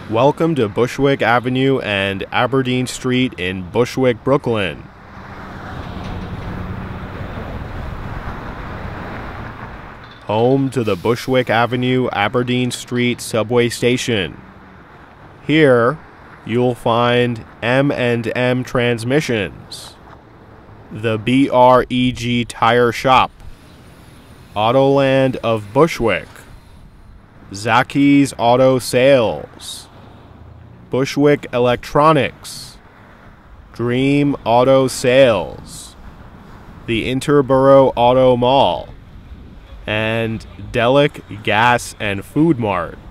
Welcome to Bushwick Avenue and Aberdeen Street in Bushwick, Brooklyn. Home to the Bushwick Avenue-Aberdeen St subway station. Here, you'll find M&M transmissions, the B.R.E.G tire shop, Autoland of Bushwick, Zaki's Auto Sales, Bushwick Electronics, Dream Auto Sales, the Interboro Auto Mall, and Delek Gas and Food Mart.